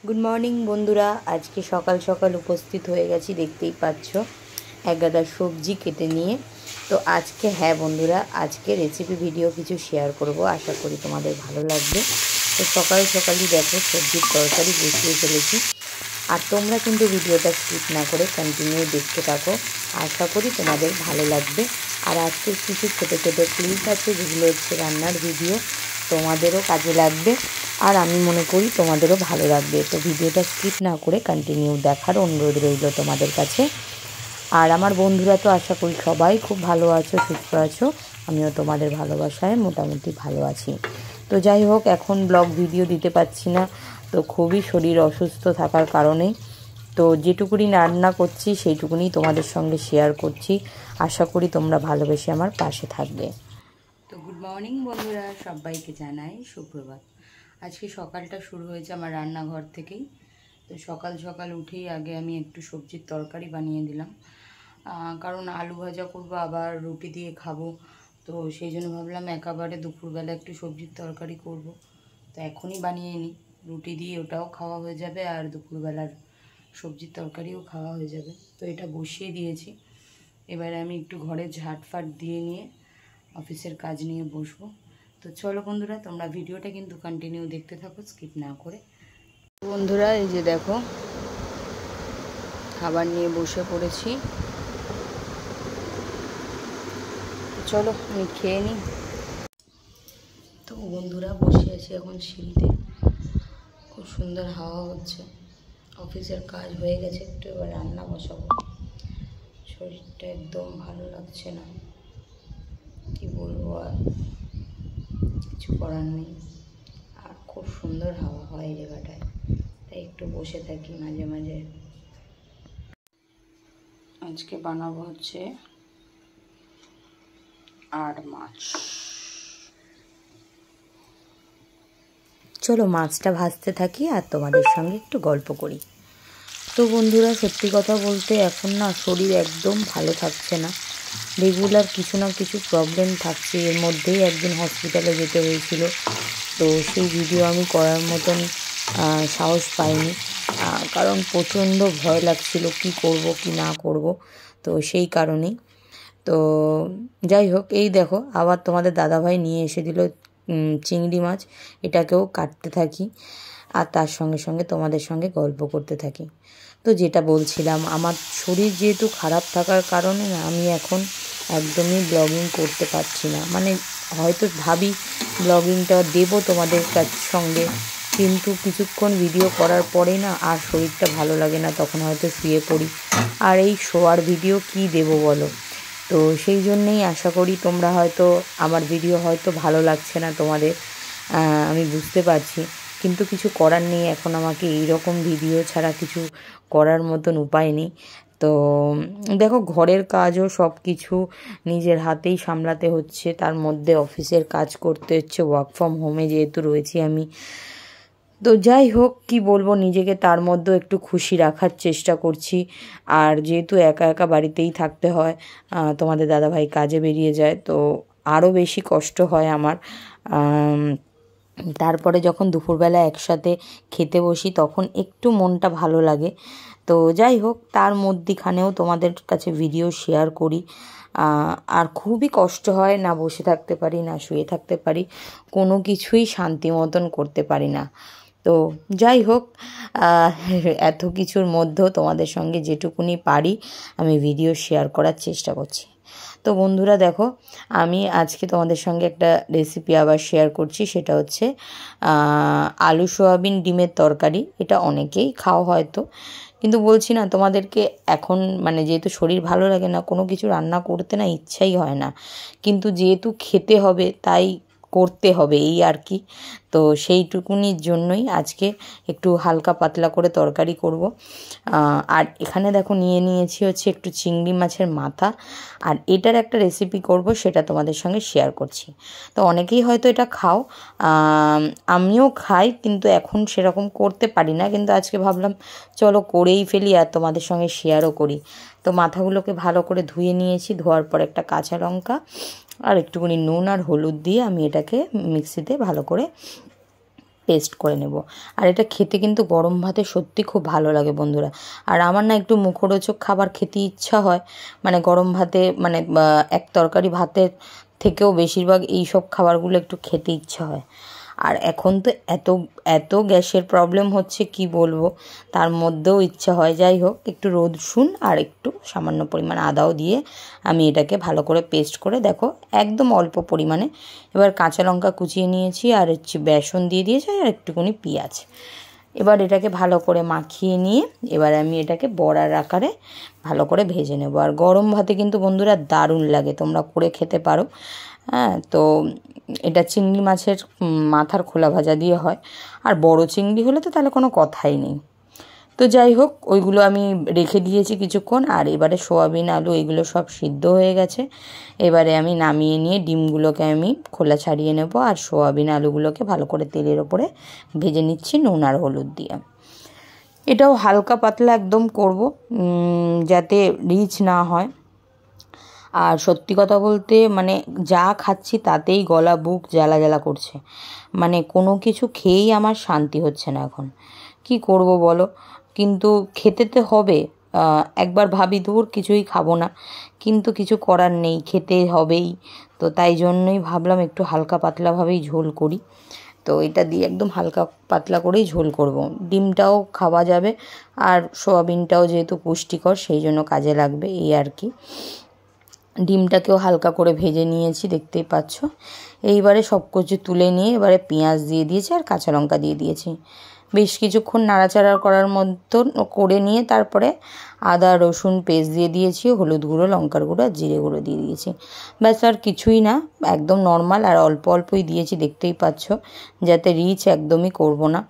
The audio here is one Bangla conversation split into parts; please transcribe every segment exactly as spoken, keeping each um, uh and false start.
गुड मर्निंग बंधुरा आज के सकाल सकाल उपस्थित हो गेছি देखतेই পাচ্ছ एक गादा सब्जी केटे निये। तो आज के हाँ बंधुरा आज के रेसिपि भिडियो किछु शेयर करब, आशा करी तुम्हारे भालो लागबे। तो सकाल सकाल ही देखो सब्जिर तरकारी बसिए फेलेছি और तोमरा किन्तु भिडियोटा स्किप ना करे कन्टिन्यू देखते थाको, आशा करी तुम्हारे भालो लागबे। और आजके किछु छोटो छोटो क्लिप आछे जेगुलो हच्छे रान्नार भिडियो, তোমাদেরও কাজে লাগবে আর আমি মনে করি তোমাদেরও ভালো লাগবে। তো ভিডিওটা স্কিপ না করে কন্টিনিউ দেখার অনুরোধ রইল তোমাদের কাছে। আর আমার বন্ধুরা তো আশা করি সবাই খুব ভালো আছো, সুস্থ আছো, আমিও তোমাদের ভালোবাসায় মোটামুটি ভালো আছি। তো যাই হোক এখন ব্লগ ভিডিও দিতে পারছি না, তো খুবই শরীর অসুস্থ থাকার কারণে তো যেটুকুনি রান্না করছি সেইটুকুনি তোমাদের সঙ্গে শেয়ার করছি। আশা করি তোমরা ভালোবেসে আমার পাশে থাকবে। তো গুড মর্নিং বন্ধুরা, সবাইকে জানাই সুপ্রভাত। আজকে সকালটা শুরু হয়েছে আমার রান্নাঘর থেকেই। তো সকাল সকাল উঠেই আগে আমি একটু সবজির তরকারি বানিয়ে দিলাম, কারণ আলু ভাজা করবো আবার রুটি দিয়ে খাবো। তো সেই জন্য ভাবলাম একেবারে দুপুরবেলা একটু সবজির তরকারি করব। তো এখনই বানিয়ে নিই, রুটি দিয়ে ওটাও খাওয়া হয়ে যাবে আর দুপুরবেলার সবজির তরকারিও খাওয়া হয়ে যাবে। তো এটা বসিয়ে দিয়েছি, এবারে আমি একটু ঘরে ঝাঁটফাট দিয়ে নিয়ে অফিসের কাজ নিয়ে বসবো। তো চলো বন্ধুরা তোমরা ভিডিওটা কিন্তু কন্টিনিউ দেখতে থাকো স্কিপ না করে। বন্ধুরা এই যে দেখো খাবার নিয়ে বসে পড়েছি, চলো আমি খেয়ে নিই। তো বন্ধুরা বসে আছি এখন সিঁড়িতে, খুব সুন্দর হাওয়া হচ্ছে। অফিসের কাজ হয়ে গেছে, একটু এবার রান্না বসাবো। শরীরটা একদম ভালো লাগছে না, কি বলবো, আর কিছু করার নেই। আর খুব সুন্দর হাওয়া হয় এই জায়গাটায়, তাই একটু বসে থাকি মাঝে মাঝে। আজকে বানাবো হচ্ছে আর মাছ। চলো মাছটা ভাজতে থাকি আর তোমাদের সঙ্গে একটু গল্প করি। তো বন্ধুরা সত্যি কথা বলতে এখন না শরীর একদম ভালো থাকছে না, রেগুলার কিছু না কিছু প্রবলেম থাকছে। এর মধ্যেই একদিন হসপিটালে যেতে হয়েছিল, তো সেই ভিডিও আমি করার মতন সাহস পাইনি, কারণ প্রচণ্ড ভয় লাগছিল কি করব কি না করব। তো সেই কারণেই তো যাই হোক এই দেখো আবার তোমাদের দাদাভাই নিয়ে এসে দিল চিংড়ি মাছ, এটাকেও কাটতে থাকি আর তার সঙ্গে সঙ্গে তোমাদের সঙ্গে গল্প করতে থাকি। তো যেটা বলছিলাম, আমার শরীর যেহেতু খারাপ থাকার কারণে না আমি এখন একদমই ব্লগিং করতে পারছি না। মানে হয়তো ভাবি ব্লগিংটা দেবো তোমাদের সঙ্গে, কিন্তু কিছুক্ষণ ভিডিও করার পরেই না আর শরীরটা ভালো লাগে না, তখন হয়তো শুয়ে পড়ি। আর এই শোয়ার ভিডিও কি দেবো বলো? তো সেই জন্যেই আশা করি তোমরা হয়তো আমার ভিডিও হয়তো ভালো লাগছে না তোমাদের, আমি বুঝতে পারছি, কিন্তু কিছু করার নেই। এখন আমাকে এই রকম ভিডিও ছাড়া কিছু করার মতন উপায় নেই। তো দেখো ঘরের কাজও সব কিছু নিজের হাতেই সামলাতে হচ্ছে, তার মধ্যে অফিসের কাজ করতে হচ্ছে, ওয়ার্ক ফ্রম হোমে যেহেতু রয়েছি আমি। তো যাই হোক কি বলবো, নিজেকে তার মধ্যেও একটু খুশি রাখার চেষ্টা করছি। আর যেহেতু একা একা বাড়িতেই থাকতে হয়, তোমাদের দাদাভাই কাজে বেরিয়ে যায়, তো আরও বেশি কষ্ট হয় আমার। তারপরে যখন দুপুরবেলা একসাথে খেতে বসি তখন একটু মনটা ভালো লাগে। তো যাই হোক তার মধ্যেখানেও তোমাদের কাছে ভিডিও শেয়ার করি। আর খুবই কষ্ট হয়, না বসে থাকতে পারি না শুয়ে থাকতে পারি, কোনো কিছুই শান্তি মতন করতে পারি না। তো যাই হোক এত কিছুর মধ্যেও তোমাদের সঙ্গে যেটুকুনি পারি আমি ভিডিও শেয়ার করার চেষ্টা করছি। তো বন্ধুরা দেখো আমি আজকে তোমাদের সঙ্গে একটা রেসিপি আবার শেয়ার করছি, সেটা হচ্ছে আলু সোয়াবিন ডিমের তরকারি। এটা অনেকেই খাওয়া হয়তো, কিন্তু বলছি না তোমাদেরকে এখন মানে যেহেতু শরীর ভালো লাগে না, কোনো কিছু রান্না করতে না ইচ্ছাই হয় না, কিন্তু যেহেতু খেতে হবে তাই করতে হবে এই আর কি। তো সেইটুকুনির জন্যই আজকে একটু হালকা পাতলা করে তরকারি করব। আর এখানে দেখো নিয়ে নিয়েছি হচ্ছে একটু চিংড়ি মাছের মাথা, আর এটার একটা রেসিপি করব সেটা তোমাদের সঙ্গে শেয়ার করছি। তো অনেকেই হয়তো এটা খাও, আমিও খাই, কিন্তু এখন সেরকম করতে পারি না, কিন্তু আজকে ভাবলাম চলো করেই ফেলি আর তোমাদের সঙ্গে শেয়ারও করি। তো মাথাগুলোকে ভালো করে ধুয়ে নিয়েছি, ধোয়ার পর একটা কাঁচা লঙ্কা আর একটুখানি নুন আর হলুদ দিয়ে আমি এটাকে মিক্সিতে ভালো করে পেস্ট করে নেব। আর এটা খেতে কিন্তু গরম ভাতে সত্যি খুব ভালো লাগে বন্ধুরা। আর আমার না একটু মুখরোচক খাবার খেতে ইচ্ছা হয়, মানে গরম ভাতে মানে এক তরকারি ভাতের থেকেও বেশিরভাগ এই সব খাবারগুলো একটু খেতে ইচ্ছা হয়। আর এখন তো এত এত গ্যাসের প্রবলেম হচ্ছে কি বলবো, তার মধ্যেও ইচ্ছা হয়। যাই হোক, একটু রসুন আর একটু সামান্য পরিমাণ আদাও দিয়ে আমি এটাকে ভালো করে পেস্ট করে, দেখো একদম অল্প পরিমাণে, এবার কাঁচা লঙ্কা কুচিয়ে নিয়েছি আর হচ্ছে বেসন দিয়ে দিয়েছি আর একটুখানি পেঁয়াজ। এবার এটাকে ভালো করে মাখিয়ে নিয়ে এবার আমি এটাকে বড়ার আকারে ভালো করে ভেজে নেব। আর গরম ভাতে কিন্তু বন্ধুরা দারুণ লাগে, তোমরা করে খেতে পারো। হ্যাঁ, তো এটা চিংড়ি মাছের মাথার খোলা ভাজা দিয়ে হয়, আর বড় চিংড়ি হলে তো তাহলে কোনো কথাই নেই। তো যাই হোক, ওইগুলো আমি রেখে দিয়েছি কিছুক্ষণ। আর এবারে সোয়াবিন আলু এগুলো সব সিদ্ধ হয়ে গেছে। এবারে আমি নামিয়ে নিয়ে ডিমগুলোকে আমি খোলা ছাড়িয়ে নেব আর সোয়াবিন আলুগুলোকে ভালো করে তেলের ওপরে ভেজে নিচ্ছি নুন আর হলুদ দিয়ে। এটাও হালকা পাতলা একদম করব, যাতে রিচ না হয়। আর সত্যি কথা বলতে মানে যা খাচ্ছি তাতেই গলা বুক জ্বালা জ্বালা করছে, মানে কোনো কিছু খেয়েই আমার শান্তি হচ্ছে না এখন। কি করব বলো, কিন্তু খেতে তো হবে। একবার ভাবি দূর কিছুই খাবো না, কিন্তু কিছু করার নেই, খেতে হবেই। তো তাই জন্যই ভাবলাম একটু হালকা পাতলাভাবেই ঝোল করি। তো এটা দিয়ে একদম হালকা পাতলা করেই ঝোল করব। ডিমটাও খাওয়া যাবে আর সোয়াবিনটাও যেহেতু পুষ্টিকর সেই জন্য কাজে লাগবে, এই আর কি। ডিমটাকেও হালকা করে ভেজে নিয়েছি, দেখতেই পাচ্ছ। এইবারে সব কিছু তুলে নিয়ে এবারে পেঁয়াজ দিয়ে দিয়েছি আর কাঁচা লঙ্কা দিয়ে দিয়েছি। বেশ কিছুক্ষণ নাড়াচাড়া করার মতন করে নিয়ে তারপরে আদা রসুন পেস্ট দিয়ে দিয়েছি, হলুদ গুঁড়ো লঙ্কার গুঁড়ো আর জিরে গুঁড়ো দিয়ে দিয়েছি। ব্যাস, আর কিছুই না, একদম নর্মাল আর অল্প অল্পই দিয়েছি, দেখতেই পাচ্ছ, যাতে রিচ একদমই করব না,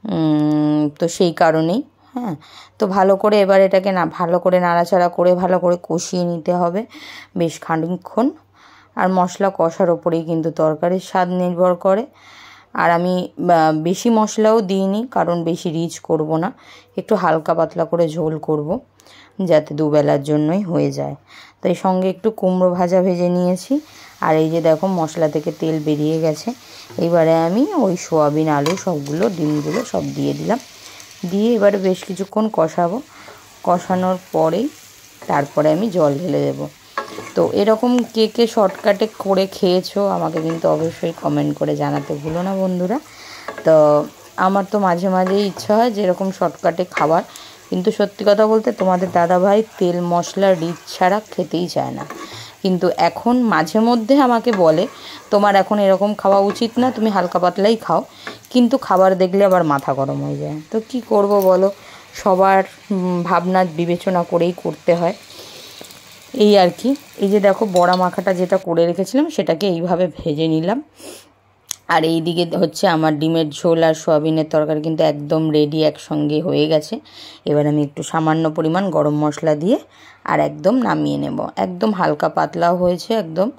তো সেই কারণেই। হ্যাঁ, তো ভালো করে এবার এটাকে না ভালো করে নাড়াচাড়া করে ভালো করে কষিয়ে নিতে হবে বেশ খানিকক্ষণ। আর মশলা কষার ওপরেই কিন্তু তরকারির স্বাদ নির্ভর করে। আর আমি বেশি মশলাও দিইনি, কারণ বেশি রিচ করব না, একটু হালকা পাতলা করে ঝোল করব, যাতে দুবেলার জন্যই হয়ে যায়। তো এই সঙ্গে একটু কুমড়ো ভাজা ভেজে নিয়েছি। আর এই যে দেখো মশলা থেকে তেল বেরিয়ে গেছে। এইবারে আমি ওই সোয়াবিন আলু সবগুলো ডিমগুলো সব দিয়ে দিলাম, দিয়ে এবারে বেশ কিছুক্ষণ কষাবো। কষানোর পরেই তারপরে আমি জল ঢেলে দেবো। তো এরকম কে কে শর্টকাটে করে খেয়েছো আমাকে কিন্তু অবশ্যই কমেন্ট করে জানাতে ভুলো না বন্ধুরা। তো আমার তো মাঝে মাঝেই ইচ্ছা হয় যে এরকম শর্টকাটে খাবার, কিন্তু সত্যি কথা বলতে তোমাদের দাদাভাই তেল মশলা রিচ ছাড়া খেতেই চায় না। কিন্তু এখন মাঝে মধ্যে আমাকে বলে তোমার এখন এরকম খাওয়া উচিত না, তুমি হালকা পাতলাই খাও, কিন্তু খাবার দেখলে আবার মাথা গরম হয়ে যায়। তো কি করব বলো, সবার ভাবনা বিবেচনা করেই করতে হয়, এই আর কি। এই যে দেখো বড়া মাখাটা যেটা করে রেখেছিলাম সেটাকে এইভাবে ভেজে নিলাম। আর এই দিকে হচ্ছে আমার ডিমের ঝোল আর সোয়াবিনের তরকারি কিন্তু একদম রেডি, একসঙ্গে হয়ে গেছে। এবার আমি একটু সামান্য পরিমাণ গরম মশলা দিয়ে আর একদম নামিয়ে নেব। একদম হালকা পাতলাও হয়েছে একদম,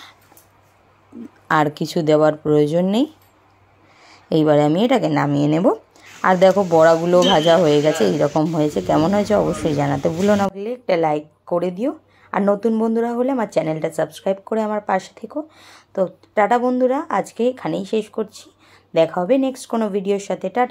আর কিছু দেওয়ার প্রয়োজন নেই। এইবারে আমি এটাকে নামিয়ে নেব। আর দেখো বড়াগুলো ভাজা হয়ে গেছে, এইরকম হয়েছে। কেমন হয়েছে অবশ্যই জানাতে ভুলো না। বললে একটা লাইক করে দিও, আর নতুন বন্ধুরা হলে আমার চ্যানেলটা সাবস্ক্রাইব করে আমার পাশে থেকো। তো টাটা বন্ধুরা, আজকে এখানেই শেষ করছি, দেখা হবে নেক্সট কোনো ভিডিওর সাথে। টাটা।